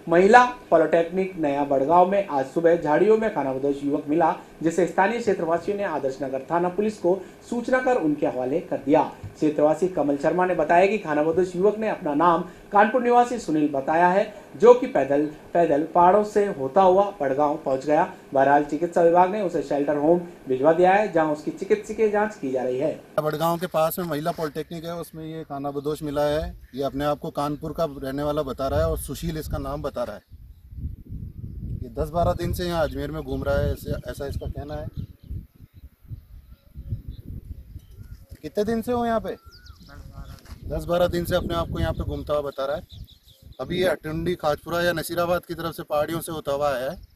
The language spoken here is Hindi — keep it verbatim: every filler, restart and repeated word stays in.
महिला पॉलिटेक्निक नया बड़गांव में आज सुबह झाड़ियों में खानाबदोश युवक मिला, जिसे स्थानीय क्षेत्रवासियों ने आदर्श नगर थाना पुलिस को सूचना कर उनके हवाले कर दिया। क्षेत्रवासी कमल शर्मा ने बताया कि खानाबदोश युवक ने अपना नाम कानपुर निवासी सुनील बताया है, जो कि पैदल पैदल पहाड़ों से होता हुआ बड़गांव पहुंच गया। बहरहाल चिकित्सा विभाग ने उसे शेल्टर होम भिजवा दिया है, जहां उसकी चिकित्सकीय जांच की जा रही है। बड़गांव के पास में महिला पॉलिटेक्निक है, उसमें ये खानाबदोश मिला है। ये अपने आप को कानपुर का रहने वाला बता रहा है और सुशील इसका नाम बता रहा है। ये दस बारह दिन से यहाँ अजमेर में घूम रहा है, ऐसा इसका कहना है। कितने दिन से हो यहाँ पे? दस बारह दिन से अपने आप को यहाँ पे घूमता हुआ बता रहा है। अभी ये अटंडी, खाजपुरा या नसीराबाद की तरफ से पहाड़ियों से होता हुआ आया है।